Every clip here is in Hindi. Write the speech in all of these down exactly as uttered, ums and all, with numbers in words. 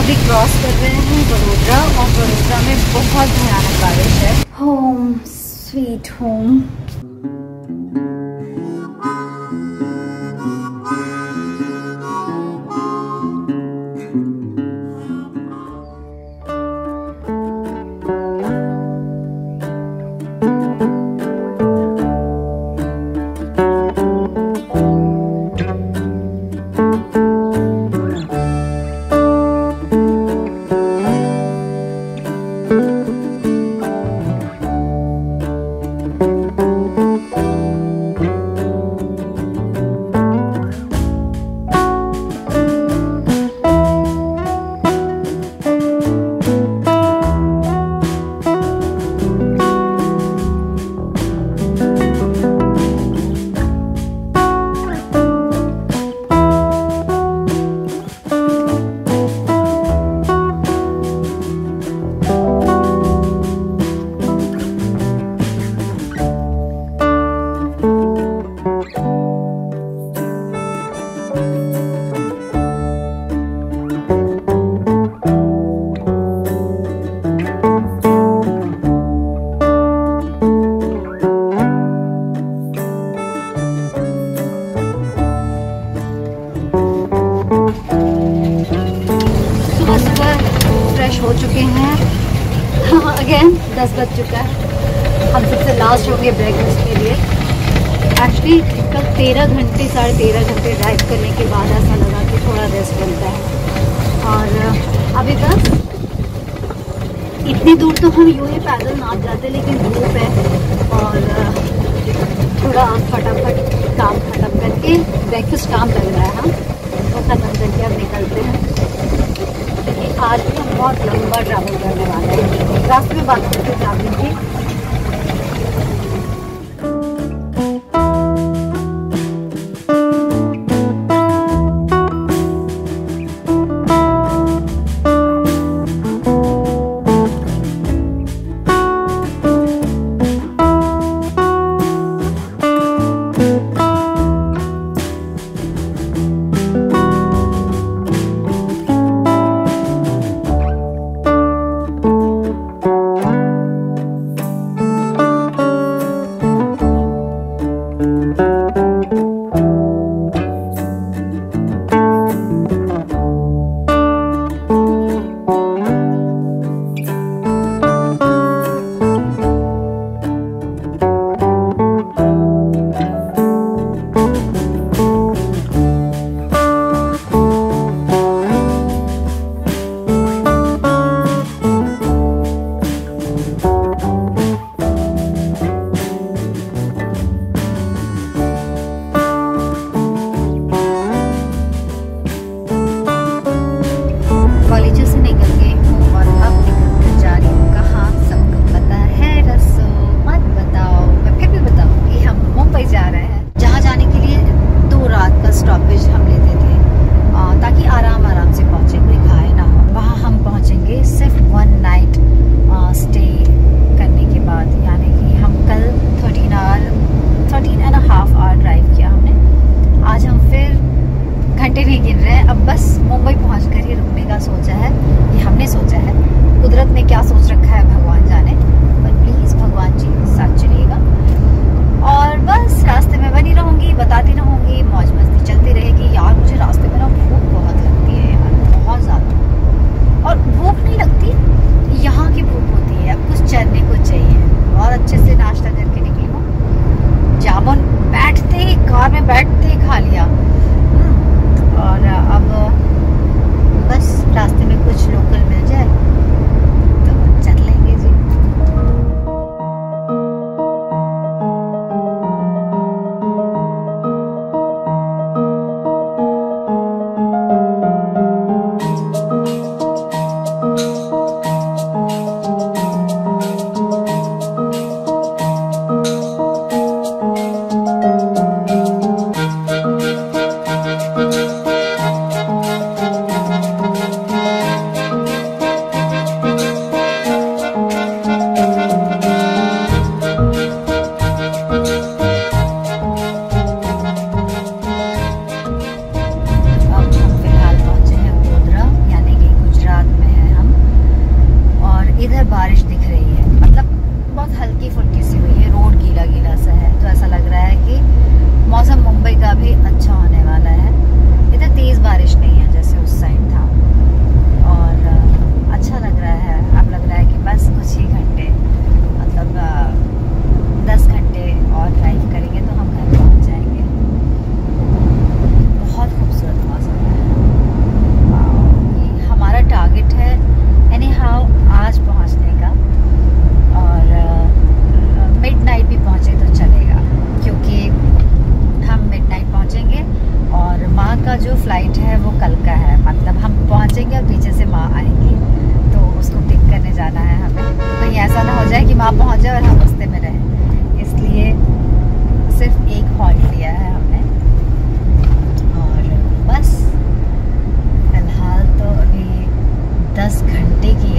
अभी क्रॉस कर रहे हैं वडोदरा और वडोदरा में बहुत भयानक बारिश है। Home sweet home. हो चुके हैं अगेन दस बज चुका है। हम सबसे लास्ट हो गए ब्रेकफास्ट के लिए। एक्चुअली कल तेरह घंटे साढ़े तेरह घंटे ड्राइव करने के बाद ऐसा लगा कि थोड़ा रेस्ट बनता है। और अभी बस इतनी दूर तो हम यूँ ही पैदल ना जाते, लेकिन धूप है और थोड़ा फटाफट काम खत्म करके ब्रेकफास्ट काम लग रहा है, हम तो खत्म करके अब निकलते हैं। आज भी हम बहुत लंबा ट्रैवल करने वाले हैं। रास्ते में बात करके ट्रैवलिंग की।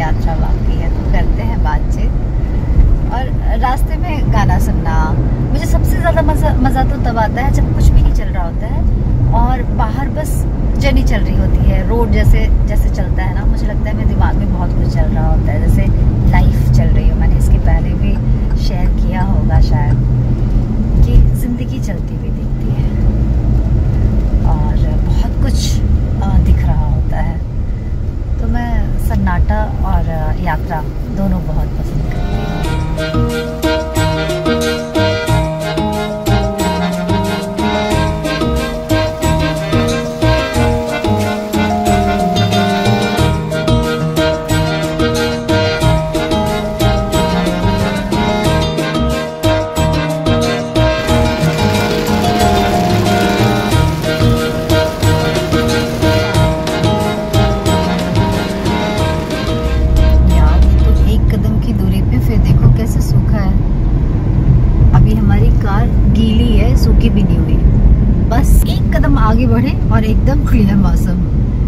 यात्रा बाकी है, तो करते हैं बातचीत। और रास्ते में गाना सुनना, मुझे सबसे ज़्यादा मज़ा मज़ा तो तब आता है जब कुछ भी नहीं चल रहा होता है और बाहर बस जर्नी चल रही होती है, रोड जैसे जैसे चलता है ना, मुझे लगता है मेरे दिमाग में बहुत कुछ चल रहा होता है, जैसे लाइफ चल रही हो। मैंने इसके पहले भी शेयर किया होगा शायद कि ज़िंदगी चलती हुई दिखती है और बहुत कुछ दिख रहा होता है। तो मैं सन्नाटा और यात्रा दोनों बहुत पसंद करती हूँ। भी नहीं हुई, बस एक कदम आगे बढ़े और एकदम क्लियर मौसम।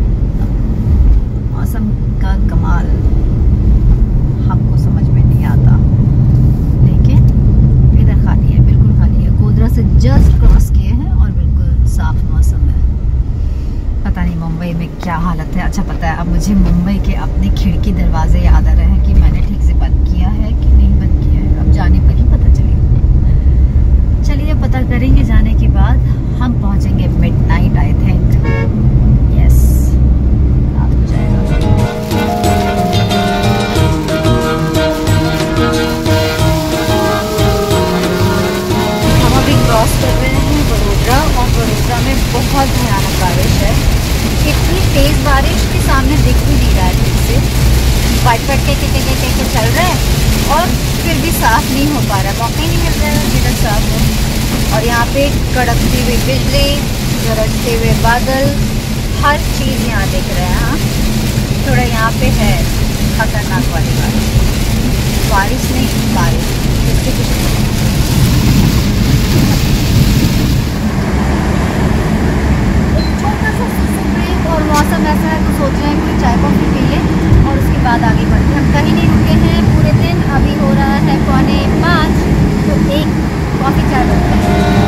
मौसम का कमाल हमको समझ में नहीं आता, लेकिन इधर खाली है, बिल्कुल खाली है। गोधरा से जस्ट क्रॉस किए हैं और बिल्कुल साफ मौसम है। पता नहीं मुंबई में क्या हालत है। अच्छा पता है, अब मुझे मुंबई के अपने खिड़की दरवाजे याद आ रहे हैं कि मैंने ठीक से बंद किया है कि नहीं बंद किया है। अब जाने पर ही पता चलेगा। चलिए पता करेंगे जाने के बाद। हम पहुंचेंगे मिडनाइट आई थिंक, यस रात हो जाएगा। हम अभी क्रॉस कर रहे हैं वडोदरा और वडोदरा में बहुत भयानक बारिश है। इतनी तेज बारिश के सामने दिख भी नहीं रहा है ठीक से, वाइपर के के के के के चल रहे हैं और फिर भी साफ नहीं हो पा रहा, मौका ही नहीं मिल रहा है जिधर साफ हो। और यहाँ पे कड़कती हुई बिजली, गरजते हुए बादल, हर चीज़ यहाँ दिख रहे हैं। हाँ थोड़ा यहाँ पे है खतरनाक वाली बारिश, बारिश नहीं बारिश, इससे कुछ नहीं। छोटा सा ब्रेक और मौसम ऐसा है तो सोच रहे हैं कि चाय कॉफ़ी पी लें और उसके बाद आगे बढ़ते हैं। हम कहीं नहीं रुके हैं पूरे दिन, अभी हो रहा है पौने पाँच, तो एक कॉफ़ी चाय बनता है।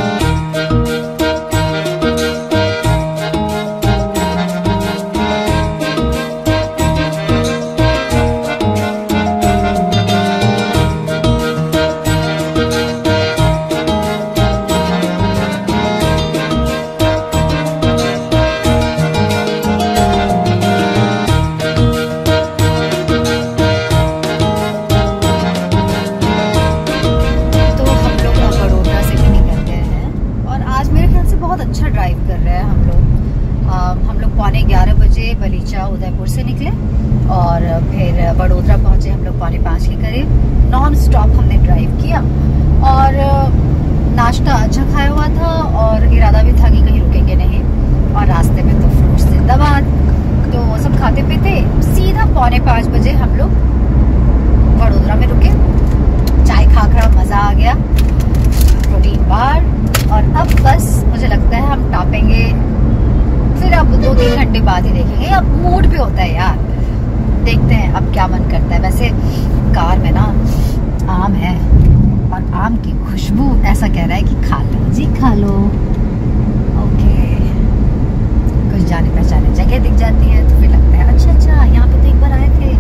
बलीचा उदयपुर से निकले और फिर वडोदरा पहुंचे हम लोग पौने पाँच के करीब। नॉन स्टॉप हमने ड्राइव किया और नाश्ता अच्छा खाया हुआ था और इरादा भी था कि कहीं रुकेंगे नहीं, और रास्ते में तो फ्रूट्स जिंदाबाद, तो वो सब खाते पीते सीधा पौने पाँच बजे हम लोग वडोदरा में रुके। चाय खाकर मज़ा आ गया, प्रोटीन बार, और अब बस मुझे लगता है हम टापेंगे फिर अब दो तीन घंटे बाद ही देखेंगे। अब मूड पे होता है यार, देखते हैं अब क्या मन करता है। वैसे कार में ना आम है और आम की खुशबू ऐसा कह रहा है कि खा लो जी खा लो। ओके, कुछ जाने पहचाने जगह दिख जाती है तो फिर लगता है अच्छा अच्छा यहाँ पे तो एक बार आए थे।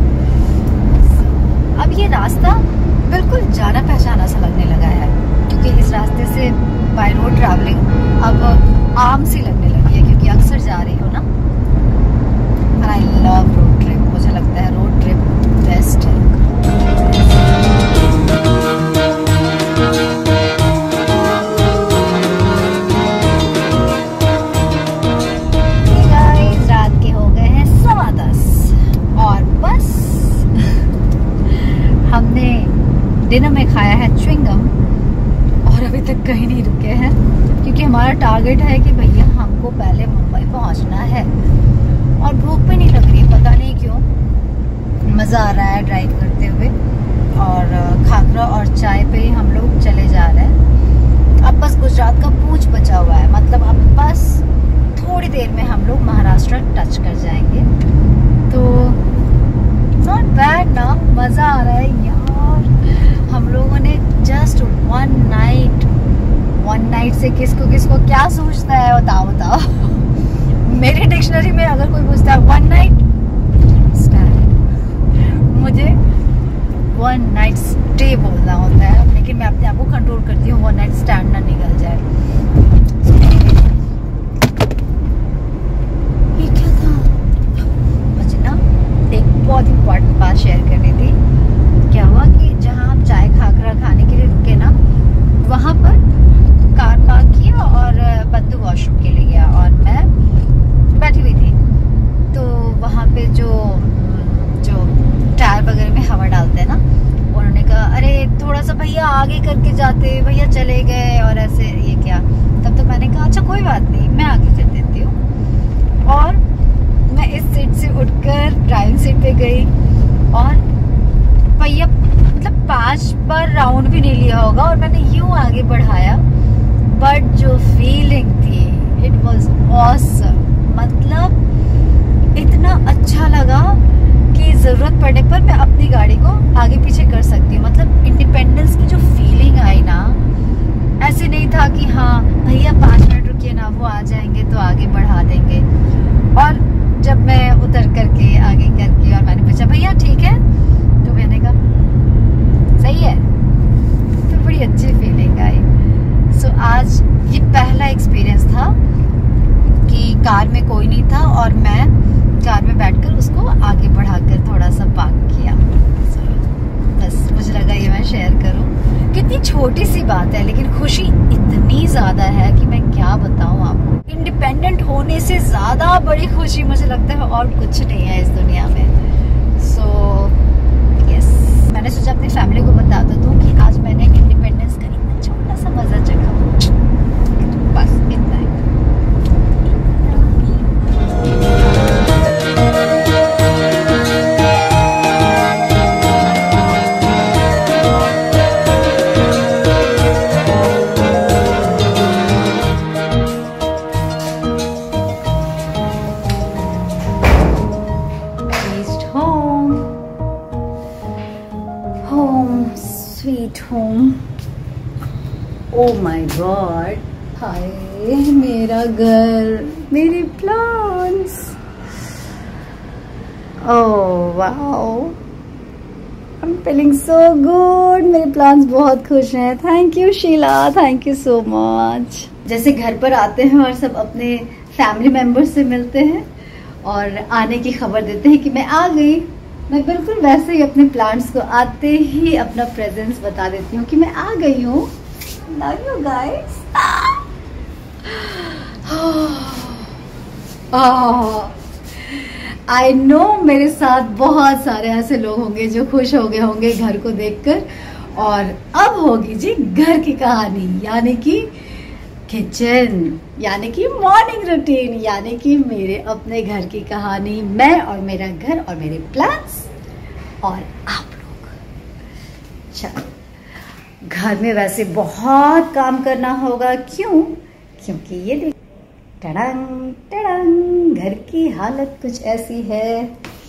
अब ये रास्ता बिल्कुल जाना पहचाना सा लगने लगा है, क्योंकि इस रास्ते से बाय रोड ट्रैवलिंग अब आम सी लगने लगी है, क्योंकि अक्सर जा रही हो ना। और आई लव रोड ट्रिप, मुझे लगता है रोड ट्रिप बेस्ट है। गाइस रात के हो गए हैं सवा दस और बस हमने डिनर में खाया है च्युइंगम और अभी तक कहीं नहीं रुके हैं, क्योंकि हमारा टारगेट है कि भैया हमको पहले मुंबई पहुंचना है और भूख भी नहीं लग रही, पता नहीं क्यों। मज़ा आ रहा है ड्राइव करते हुए और खाखरा और चाय पे ही हम लोग चले जा रहे हैं। अब बस गुजरात का पूंछ बचा हुआ है, मतलब अब बस थोड़ी देर में हम लोग महाराष्ट्र टच कर जाएंगे। तो नॉट बैड, से किसको किसको क्या सोचता है, बताओ बताओ। मेरी डिक्शनरी में अगर कोई पूछता है वन नाइट स्टैंड, मुझे वन नाइट स्टे बोलना होता है, लेकिन मैं अपने आप को कंट्रोल करती हूँ वन नाइट स्टैंड ना निकल जाए। ये क्या था? मुझे ना एक बहुत इम्पोर्टेंट बात शेयर करनी थी। क्या हुआ कि जहाँ हम चाय खाकरा खाने के लिए रुके ना, वहाँ पर कार पार्क किया और बंदू वॉशरूम के लिए गया और मैं बैठी हुई थी। तो वहाँ पे जो जो टायर वगैरह में हवा डालते हैं ना, उन्होंने कहा अरे थोड़ा सा भैया आगे करके जाते, भैया चले गए और ऐसे ये क्या। तब तो मैंने कहा अच्छा कोई बात नहीं, मैं आगे कर देती हूँ। और मैं इस सीट से उठकर ड्राइविंग सीट पे गई और भैया मतलब पांच बार राउंड भी नहीं लिया होगा और मैंने यूं आगे बढ़ाया, बट जो फीलिंग थी इट वाज ऑसम। मतलब इतना अच्छा लगा कि जरूरत पड़ने पर मैं अपनी गाड़ी को आगे पीछे कर सकती हूँ। मतलब इंडिपेंडेंस की जो फीलिंग आई ना, ऐसे नहीं था कि हाँ भैया पाँच मिनट रुकिए ना, वो आ जाएंगे तो आगे बढ़ा देंगे। और जब मैं उतर करके आगे करके और मैंने पूछा भैया ठीक है, तो मैंने कहा सही है, तो बड़ी अच्छी फीलिंग आई। सो so, आज ये पहला एक्सपीरियंस था कि कार में कोई नहीं था और मैं कार में बैठकर उसको आगे बढ़ाकर थोड़ा सा पार्क किया। so, बस मुझे लगा ये मैं शेयर करूं। कितनी छोटी सी बात है लेकिन खुशी इतनी ज्यादा है कि मैं क्या बताऊं आपको। इंडिपेंडेंट होने से ज्यादा बड़ी खुशी मुझे लगता है और कुछ नहीं है इस दुनिया में। सो so, यस, मैंने सोचा अपनी फैमिली को बता दूं कि आज मैंने इंडिपेंडेंस का इतना छोटा सा मजा चखा। बस इतना ही। होम। ओह माय गॉड, हाय मेरा घर, मेरे plants. Oh wow, I am feeling so good. मेरे प्लांट्स बहुत खुश हैं। Thank you Sheela, thank you so much. जैसे घर पर आते हैं और सब अपने फैमिली मेंबर्स से मिलते हैं और आने की खबर देते हैं कि मैं आ गई, मैं बिल्कुल वैसे ही अपने प्लांट्स को आते ही अपना प्रेजेंस बता देती हूँ कि मैं आ गई हूँ। Love you guys. I know मेरे साथ बहुत सारे ऐसे लोग होंगे जो खुश हो गए होंगे घर को देखकर। और अब होगी जी घर की कहानी, यानी कि किचन, यानी कि मॉर्निंग रूटीन, यानी कि मेरे अपने घर की कहानी। मैं और मेरा घर और मेरे प्लान्स और आप लोग। चलो, घर में वैसे बहुत काम करना होगा। क्यों? क्योंकि ये देख, टड़ंग टड़ंग, घर की हालत कुछ ऐसी है।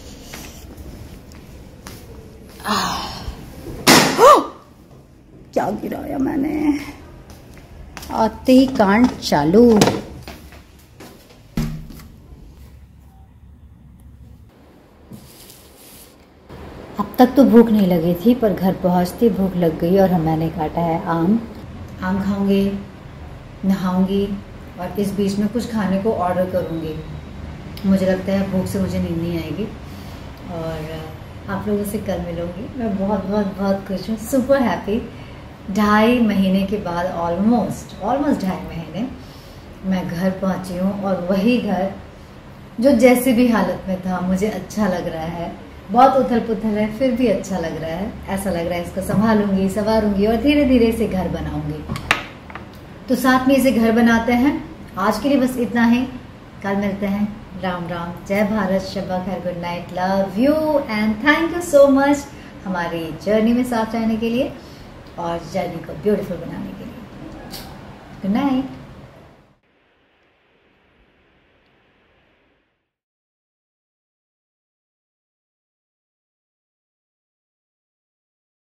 क्या गिराया मैंने? आते ही कांड चालू। अब तक तो भूख नहीं लगी थी, पर घर पहुंचती भूख लग गई और मैंने काटा है आम। आम खाऊंगी, नहाऊंगी और इस बीच में कुछ खाने को ऑर्डर करूंगी। मुझे लगता है भूख से मुझे नींद नहीं आएगी और आप लोगों से कल मिलूंगी। मैं बहुत बहुत बहुत खुश हूँ, सुपर हैप्पी। ढाई महीने के बाद, ऑलमोस्ट ऑलमोस्ट ढाई महीने मैं घर पहुंची हूँ और वही घर जो जैसे भी हालत में था मुझे अच्छा लग रहा है। बहुत उथल पुथल है फिर भी अच्छा लग रहा है। ऐसा लग रहा है इसको संभालूंगी, संवारूंगी और धीरे धीरे इसे घर बनाऊंगी। तो साथ में इसे घर बनाते हैं। आज के लिए बस इतना ही, कल मिलते हैं। राम राम, जय भारत, शब्बा खैर, good night, love you and thank you so much हमारी जर्नी में साथ रहने के लिए और जर्नी को ब्यूटीफुल बनाने के लिए। Good night.